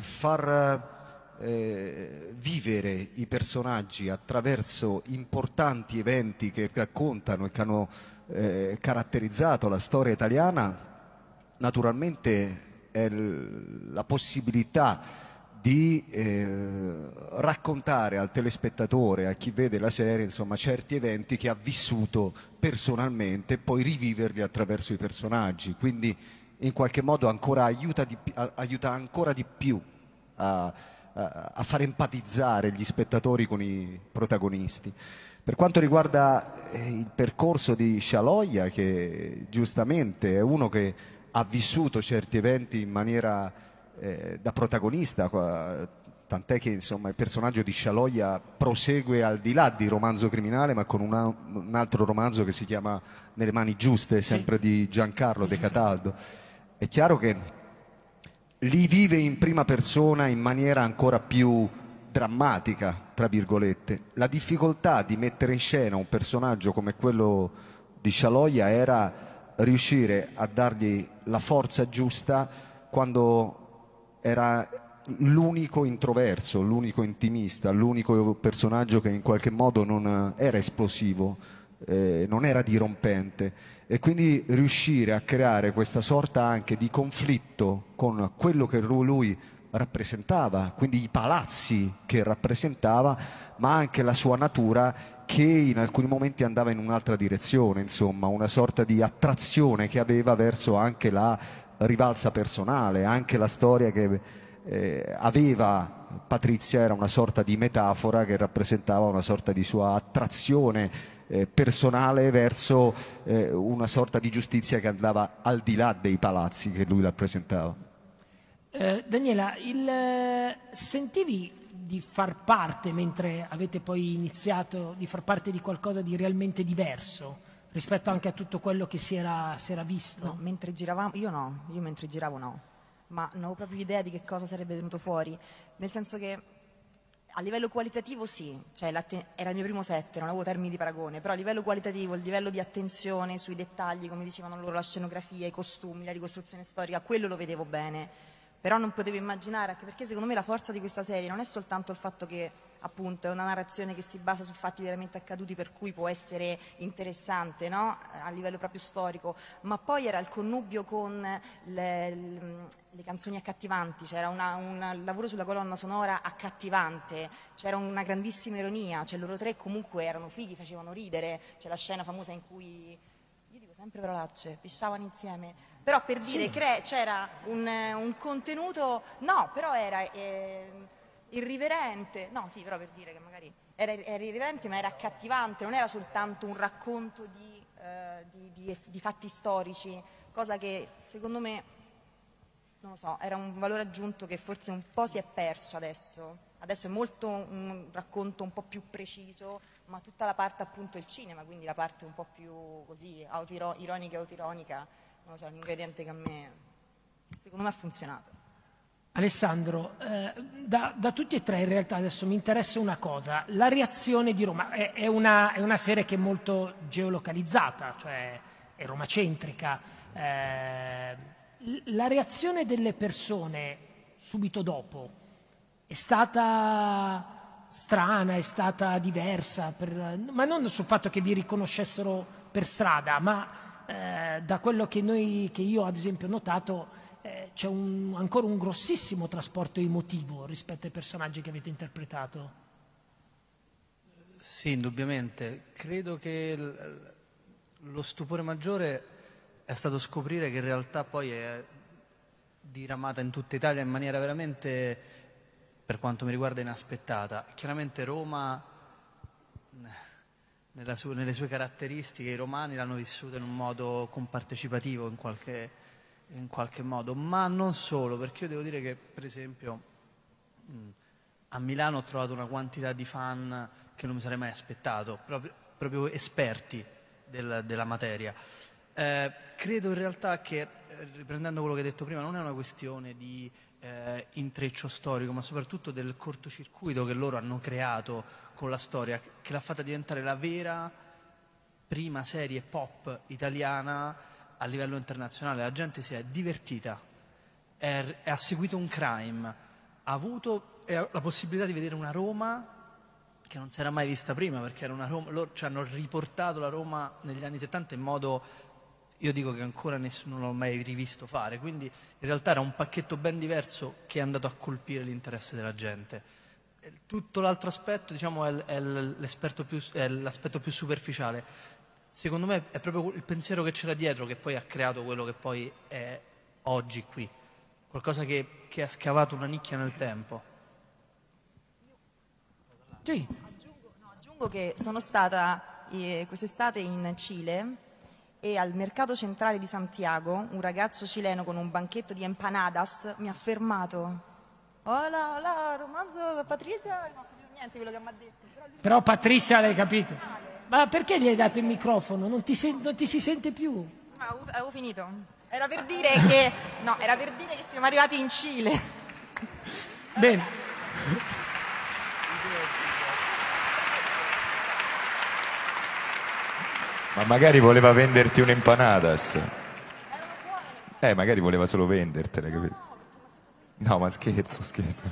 far eh, vivere i personaggi attraverso importanti eventi che raccontano e che hanno eh, caratterizzato la storia italiana. Naturalmente è l- la possibilità di eh, raccontare al telespettatore, a chi vede la serie, insomma, certi eventi che ha vissuto personalmente e poi riviverli attraverso i personaggi, quindi in qualche modo ancora aiuta, di, aiuta ancora di più a, a, a far empatizzare gli spettatori con i protagonisti. Per quanto riguarda eh, il percorso di Scialoia, che giustamente è uno che ha vissuto certi eventi in maniera eh, da protagonista, qua- tant'è che insomma, il personaggio di Scialoia prosegue al di là di Romanzo Criminale, ma con una- un altro romanzo che si chiama Nelle mani giuste, sempre di Giancarlo De Cataldo. È chiaro che li vive in prima persona in maniera ancora più drammatica, tra virgolette. La difficoltà di mettere in scena un personaggio come quello di Scialoia era riuscire a dargli la forza giusta quando era l'unico introverso, l'unico intimista, l'unico personaggio che in qualche modo non era esplosivo, eh, non era dirompente, e quindi riuscire a creare questa sorta anche di conflitto con quello che lui rappresentava, quindi i palazzi che rappresentava, ma anche la sua natura che in alcuni momenti andava in un'altra direzione, insomma, una sorta di attrazione che aveva verso anche la rivalsa personale, anche la storia che eh, aveva Patrizia era una sorta di metafora che rappresentava una sorta di sua attrazione eh, personale verso eh, una sorta di giustizia che andava al di là dei palazzi che lui rappresentava. Eh, Daniela, il, eh, sentivi di far parte, mentre avete poi iniziato, di far parte di qualcosa di realmente diverso rispetto anche a tutto quello che si era, si era visto? No, mentre giravamo, io no, io mentre giravo no, ma non avevo proprio idea di che cosa sarebbe venuto fuori, nel senso che a livello qualitativo sì, cioè l'atte- era il mio primo set, non avevo termini di paragone, però a livello qualitativo, il livello di attenzione sui dettagli, come dicevano loro, la scenografia, i costumi, la ricostruzione storica, quello lo vedevo bene. Però non potevo immaginare, anche perché secondo me la forza di questa serie non è soltanto il fatto che appunto è una narrazione che si basa su fatti veramente accaduti, per cui può essere interessante, no? A livello proprio storico, ma poi era il connubio con le, le- le canzoni accattivanti, c'era una- un lavoro sulla colonna sonora accattivante, c'era una grandissima ironia, cioè loro tre comunque erano fighi, facevano ridere, c'è la scena famosa in cui, io dico sempre parolacce, pisciavano insieme. Però per dire Sì. cre- c'era un, un contenuto, no, però era eh, irriverente, no sì, però per dire che magari era, era irriverente ma era accattivante, non era soltanto un racconto di, eh, di- di- di fatti storici, cosa che secondo me, non lo so, era un valore aggiunto che forse un po' si è perso adesso. Adesso è molto un racconto un po' più preciso, ma tutta la parte appunto il cinema, quindi la parte un po' più così autoiro- ironica e autoironica, non lo so, è un ingrediente che a me, secondo me ha funzionato. Alessandro, eh, da, da tutti e tre in realtà adesso mi interessa una cosa, la reazione di Roma è, è una, è una serie che è molto geolocalizzata, cioè è romacentrica. Eh, l- la reazione delle persone subito dopo è stata strana, è stata diversa, per- ma non sul fatto che vi riconoscessero per strada, ma eh, da quello che, noi, che io ad esempio ho notato eh, c'è un- ancora un grossissimo trasporto emotivo rispetto ai personaggi che avete interpretato. Sì, indubbiamente. Credo che l- lo stupore maggiore è stato scoprire che in realtà poi è diramata in tutta Italia in maniera veramente, per quanto mi riguarda, inaspettata. Chiaramente Roma, nella su- nelle sue caratteristiche, i romani l'hanno vissuta in un modo compartecipativo in qualche, in qualche modo, ma non solo, perché io devo dire che, per esempio, mh, a Milano ho trovato una quantità di fan che non mi sarei mai aspettato, proprio, proprio esperti del- della materia. Eh, credo in realtà che, eh, riprendendo quello che hai detto prima, non è una questione di eh, intreccio storico, ma soprattutto del cortocircuito che loro hanno creato con la storia, che l'ha fatta diventare la vera prima serie pop italiana a livello internazionale. La gente si è divertita, è- ha seguito un crime, ha avuto eh, la possibilità di vedere una Roma che non si era mai vista prima, perché era una Roma, loro ci hanno riportato la Roma negli anni settanta in modo, io dico che ancora nessuno l'ha mai rivisto fare, quindi in realtà era un pacchetto ben diverso che è andato a colpire l'interesse della gente. E tutto l'altro aspetto, diciamo, è, l- è l- l'esperto più, è l'aspetto più superficiale. Secondo me è proprio il pensiero che c'era dietro che poi ha creato quello che poi è oggi qui, qualcosa che, che ha scavato una nicchia nel tempo. Sì. Aggiungo che sono stata eh, quest'estate in Cile e al mercato centrale di Santiago un ragazzo cileno con un banchetto di empanadas mi ha fermato. Hola, hola, romanzo, Patrizia, non ho capito niente quello che mi ha detto. Però Patrizia l'hai capito. Ma perché gli hai dato il microfono? Non ti, sen- non ti si sente più. Ah, avevo, avevo finito. Era per dire che no, era per dire che siamo arrivati in Cile. Bene. Ma magari voleva venderti un empanadas. Eh, magari voleva solo vendertele, capito? No, ma scherzo, scherzo.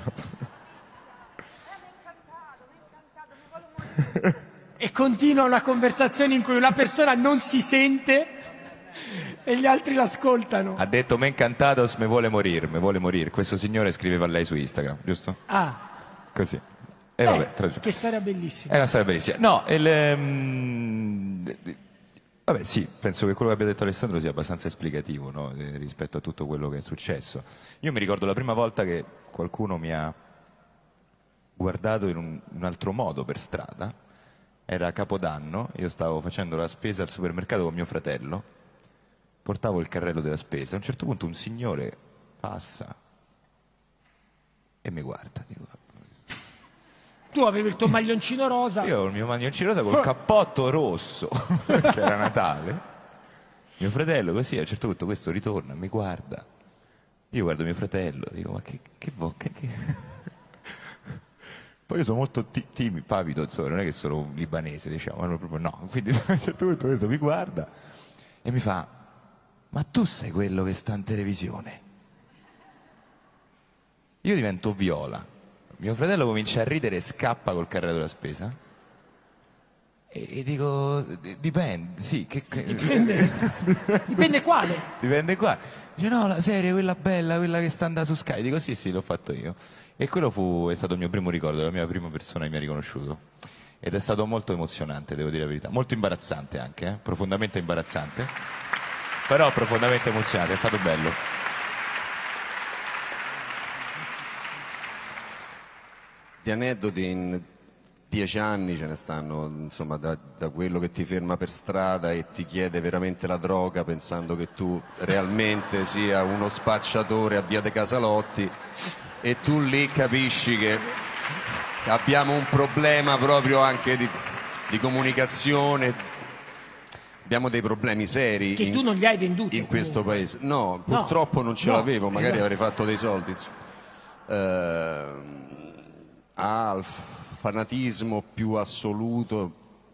E continua una conversazione in cui una persona non si sente e gli altri l'ascoltano. Ha detto, me encantados, me vuole morire, me vuole morire. Questo signore scriveva a lei su Instagram, giusto? Ah, Così. E eh, vabbè, tragico. che storia bellissima. È una storia bellissima. No, il, ehm, vabbè, sì, penso che quello che abbia detto Alessandro sia abbastanza esplicativo, no? eh, rispetto a tutto quello che è successo. Io mi ricordo la prima volta che qualcuno mi ha guardato in un, un altro modo per strada. Era Capodanno, io stavo facendo la spesa al supermercato con mio fratello, portavo il carrello della spesa, a un certo punto un signore passa e mi guarda, dico, Tu avevi il tuo maglioncino rosa. io ho il mio maglioncino rosa col cappotto rosso, perché era Natale. Mio fratello così, a un certo punto questo ritorna, mi guarda. Io guardo mio fratello, dico, ma che, che, vo- che, che... Poi io sono molto ti- timido, pavido, insomma, non è che sono un libanese, diciamo, ma proprio no. Quindi a un certo punto questo mi guarda e mi fa, ma tu sei quello che sta in televisione? Io divento viola. Mio fratello comincia a ridere e scappa col carrello della spesa. E, e dico, dipende, sì. Che, che... Dipende. Dipende quale? Dipende qua. Dice, no, la serie, quella bella, quella che sta andando su Sky. Dico, sì, sì, l'ho fatto io. E quello fu, è stato il mio primo ricordo, la mia prima persona che mi ha riconosciuto. Ed è stato molto emozionante, devo dire la verità. Molto imbarazzante anche, eh? Profondamente imbarazzante. Però profondamente emozionante, è stato bello. Di aneddoti in dieci anni ce ne stanno, insomma, da, da quello che ti ferma per strada e ti chiede veramente la droga pensando che tu realmente sia uno spacciatore a Via dei Casalotti e tu lì capisci che abbiamo un problema proprio anche di, di comunicazione, abbiamo dei problemi seri Che in, tu non gli hai venduto. in questo paese. No, No. purtroppo non ce No, l'avevo, magari esatto. avrei fatto dei soldi. Eh, al fanatismo più assoluto,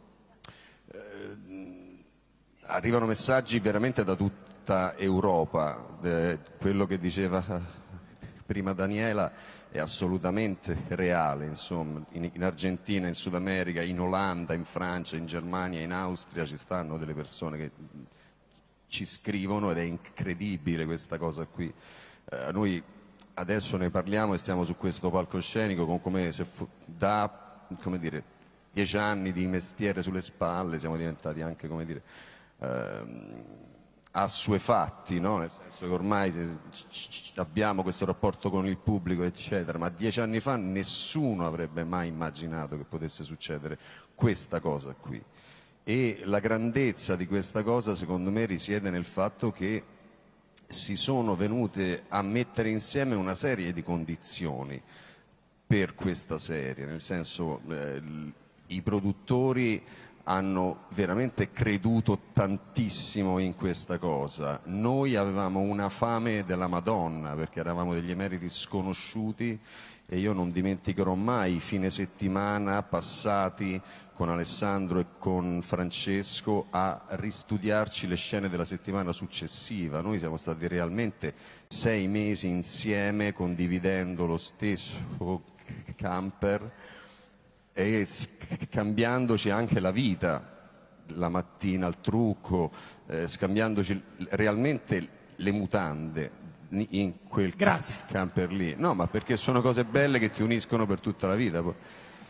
eh, arrivano messaggi veramente da tutta Europa. Eh, quello che diceva prima Daniela è assolutamente reale, insomma, in, in Argentina, in Sud America, in Olanda, in Francia, in Germania, in Austria ci stanno delle persone che ci scrivono ed è incredibile questa cosa qui. Eh, noi adesso ne parliamo e stiamo su questo palcoscenico con come se fu, da come dire, dieci anni di mestiere sulle spalle siamo diventati anche, come dire, ehm, assuefatti, no? Nel senso che ormai se, c- c- abbiamo questo rapporto con il pubblico, eccetera, ma dieci anni fa nessuno avrebbe mai immaginato che potesse succedere questa cosa qui. E la grandezza di questa cosa, secondo me, risiede nel fatto che si sono venute a mettere insieme una serie di condizioni per questa serie, nel senso eh, l- i produttori hanno veramente creduto tantissimo in questa cosa. Noi avevamo una fame della Madonna perché eravamo degli emeriti sconosciuti e io non dimenticherò mai i fine settimana passati con Alessandro e con Francesco a ristudiarci le scene della settimana successiva. Noi siamo stati realmente sei mesi insieme condividendo lo stesso camper e scambiandoci anche la vita, la mattina al trucco, eh, scambiandoci realmente le mutande in quel Grazie. camper lì. No, ma perché sono cose belle che ti uniscono per tutta la vita. poi.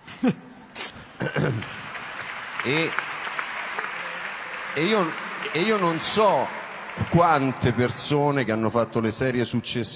e, e, io, e io non so quante persone che hanno fatto le serie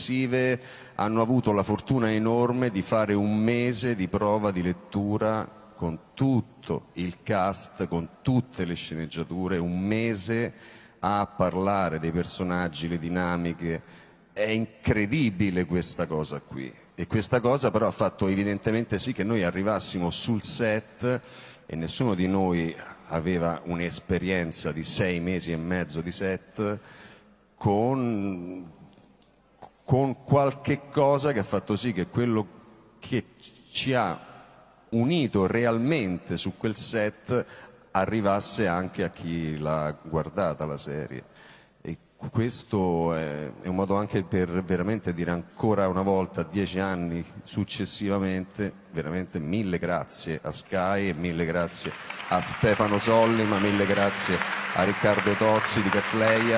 successive hanno avuto la fortuna enorme di fare un mese di prova di lettura con tutto il cast, con tutte le sceneggiature, un mese a parlare dei personaggi, le dinamiche. È incredibile questa cosa qui. E questa cosa però ha fatto evidentemente sì che noi arrivassimo sul set e nessuno di noi aveva un'esperienza di sei mesi e mezzo di set con, con qualche cosa che ha fatto sì che quello che ci ha unito realmente su quel set arrivasse anche a chi l'ha guardata la serie. E questo è, è un modo anche per veramente dire ancora una volta, dieci anni successivamente, veramente mille grazie a Sky e mille grazie a Stefano Sollima, mille grazie a Riccardo Tozzi di Cattleya,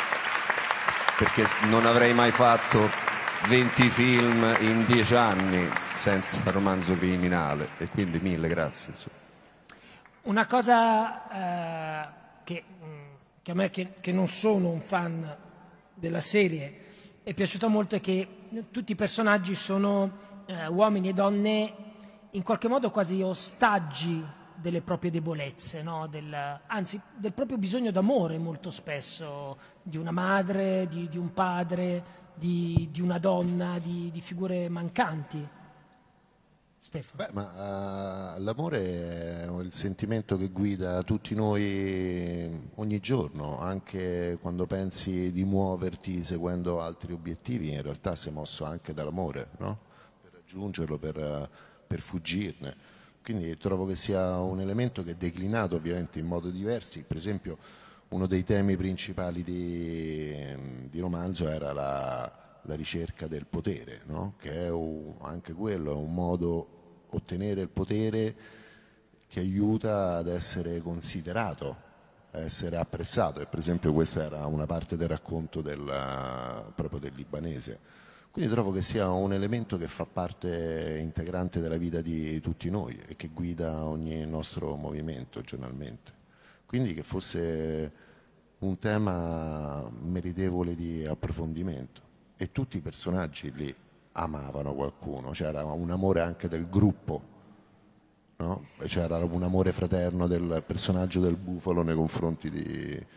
perché non avrei mai fatto venti film in dieci anni senza romanzo criminale, e quindi mille grazie. Insomma. Una cosa eh, che, che a me, che, che non sono un fan della serie, è piaciuta molto è che tutti i personaggi sono eh, uomini e donne in qualche modo quasi ostaggi delle proprie debolezze, no? del, anzi del proprio bisogno d'amore molto spesso, di una madre, di, di un padre, di, di una donna, di, di figure mancanti. Stefano. Beh, ma uh, l'amore è il sentimento che guida tutti noi ogni giorno, anche quando pensi di muoverti seguendo altri obiettivi, in realtà sei mosso anche dall'amore, no? Per raggiungerlo, per, uh, per fuggirne. Quindi trovo che sia un elemento che è declinato ovviamente in modi diversi. Per esempio, uno dei temi principali di, di romanzo era la, la ricerca del potere, no? Che è un, anche quello è un modo ottenere il potere che aiuta ad essere considerato, a essere apprezzato, e per esempio questa era una parte del racconto del, proprio del libanese. Quindi trovo che sia un elemento che fa parte integrante della vita di tutti noi e che guida ogni nostro movimento giornalmente. Quindi che fosse un tema meritevole di approfondimento, e tutti i personaggi lì amavano qualcuno, c'era un amore anche del gruppo, no? C'era un amore fraterno del personaggio del bufalo nei confronti di,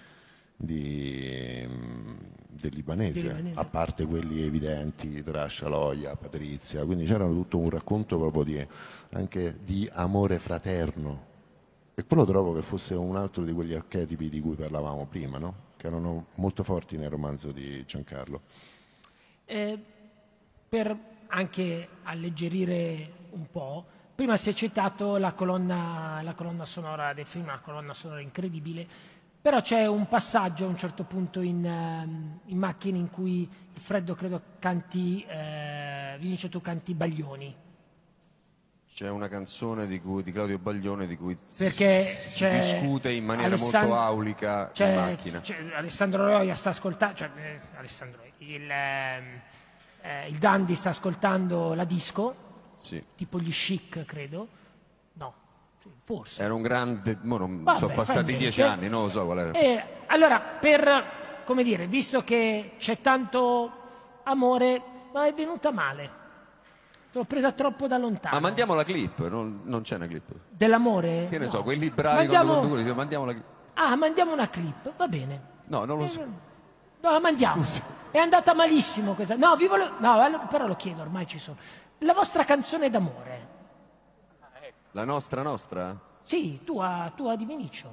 di, del libanese, libanese, a parte quelli evidenti tra Scialoia, Patrizia, quindi c'era tutto un racconto proprio di, anche di amore fraterno, e quello trovo che fosse un altro di quegli archetipi di cui parlavamo prima, no? Che erano molto forti nel romanzo di Giancarlo. Eh, per anche alleggerire un po', prima si è citato la colonna, la colonna sonora del film, una colonna sonora incredibile, però c'è un passaggio a un certo punto in, in macchina in cui il Freddo credo canti, eh, Vinicio tu canti Baglioni. C'è una canzone di, cui, di Claudio Baglione di cui Perché si discute in maniera Alessand- molto aulica in macchina. Alessandro Roia sta ascoltando, cioè, eh, Alessandro, il, eh, il Dandy sta ascoltando la disco, sì, tipo gli Chic, credo. No, sì, forse. Era un grande, mo non, Vabbè, sono passati dieci anni, non lo so qual era. E, allora, per, come dire, visto che c'è tanto amore, ma è venuta male. Te l'ho presa troppo da lontano. Ma mandiamo la clip, non, non c'è una clip. Dell'amore? Che ne no. so, quelli bravi mandiamo... quando conducono, mandiamo la clip. Ah, mandiamo una clip, va bene. No, non lo so. No, la mandiamo. Scusa. È andata malissimo questa. No, vi volevo... no, però lo chiedo, ormai ci sono. La vostra canzone d'amore. La nostra, nostra? Sì, tua, tua di Vinicio.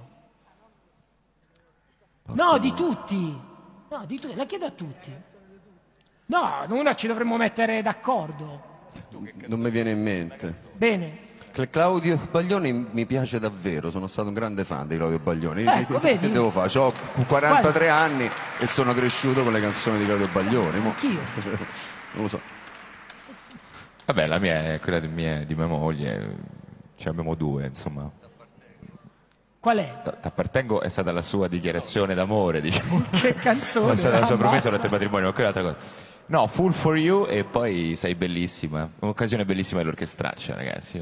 No, di tutti. No, di tutti. La chiedo a tutti. No, una ci dovremmo mettere d'accordo. Non mi viene in mente. Bene. Claudio Baglioni mi piace davvero, sono stato un grande fan di Claudio Baglioni. Ecco, che, vedi? che devo fare? Ho quarantatré Guarda. anni e sono cresciuto con le canzoni di Claudio Baglioni. Mo... Anch'io. Non lo so. Vabbè, la mia è quella di mia, di mia moglie, ce ne abbiamo due, insomma. Qual è? T'appartengo è stata la sua dichiarazione d'amore, diciamo. Che canzone! È stata la sua promessa durante il matrimonio, quella è un'altra cosa. No, Full for You, e poi sei bellissima. Un'occasione bellissima dell'orchestraccia, ragazzi.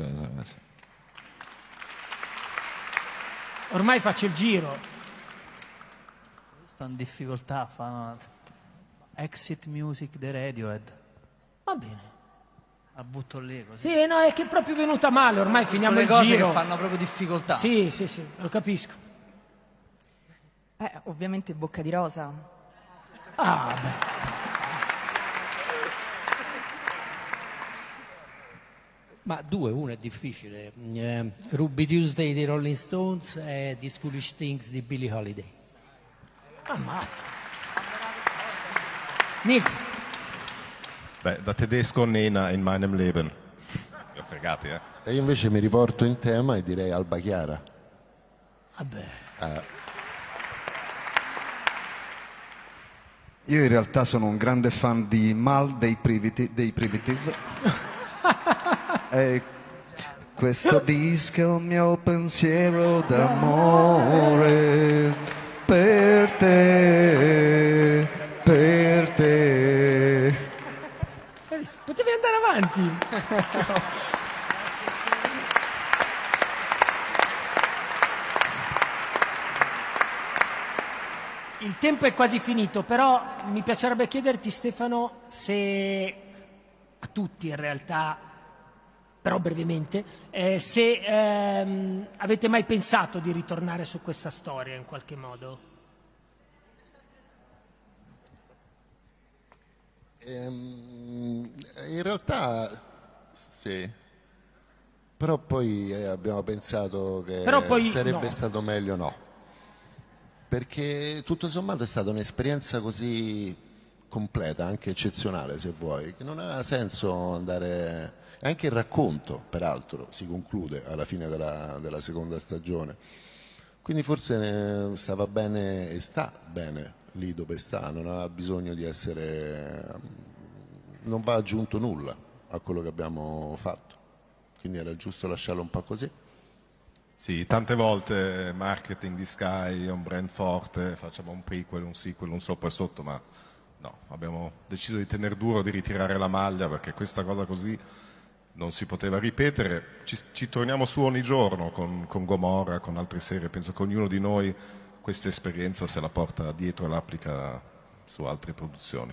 Ormai faccio il giro. Sto in difficoltà, fanno Exit Music dei Radiohead. Va bene. La butto lì così. Sì, no, è che è proprio venuta male, ormai finiamo le il cose giro. che fanno proprio difficoltà. Sì, sì, sì, lo capisco. Eh, ovviamente Bocca di Rosa. Ah, beh. Ma due, uno è difficile. Eh, Ruby Tuesday dei Rolling Stones e These Foolish Things di Billie Holiday. Ammazza. Nils. Beh, da tedesco Nena in meinem Leben. Li ho fregati, eh. E io invece mi riporto in tema e direi Alba Chiara. Vabbè. Eh. Io in realtà sono un grande fan di Mal dei, Priviti- dei Primitive. E questo disco è il mio pensiero d'amore per te, per te. Potevi andare avanti. Il tempo è quasi finito, però mi piacerebbe chiederti, Stefano, se a tutti in realtà, però brevemente, eh, se ehm, avete mai pensato di ritornare su questa storia in qualche modo? Ehm, in realtà sì, però poi eh, abbiamo pensato che Però poi sarebbe no. stato meglio no, perché tutto sommato è stata un'esperienza così completa, anche eccezionale se vuoi, che non aveva senso andare. Anche il racconto, peraltro, si conclude alla fine della, della seconda stagione. Quindi forse eh, stava bene e sta bene lì dove sta, non aveva bisogno di essere. Non va aggiunto nulla a quello che abbiamo fatto. Quindi era giusto lasciarlo un po' così. Sì, tante volte marketing di Sky è un brand forte, facciamo un prequel, un sequel, un sopra e sotto, ma no, abbiamo deciso di tenere duro, di ritirare la maglia, perché questa cosa così non si poteva ripetere. Ci, ci torniamo su ogni giorno con, con Gomorra, con altre serie. Penso che ognuno di noi questa esperienza se la porta dietro e l'applica su altre produzioni.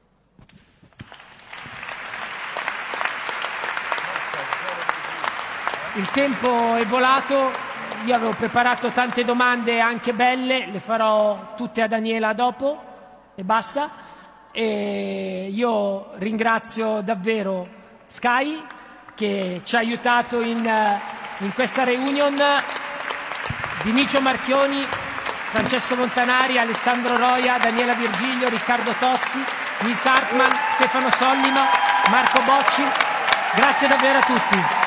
Il tempo è volato, io avevo preparato tante domande anche belle, le farò tutte a Daniela dopo e basta. E io ringrazio davvero Sky che ci ha aiutato in, in questa reunion, Vinicio Marchioni, Francesco Montanari, Alessandro Roia, Daniela Virgilio, Riccardo Tozzi, Nils Hartmann, Stefano Sollima, Marco Bocci. Grazie davvero a tutti.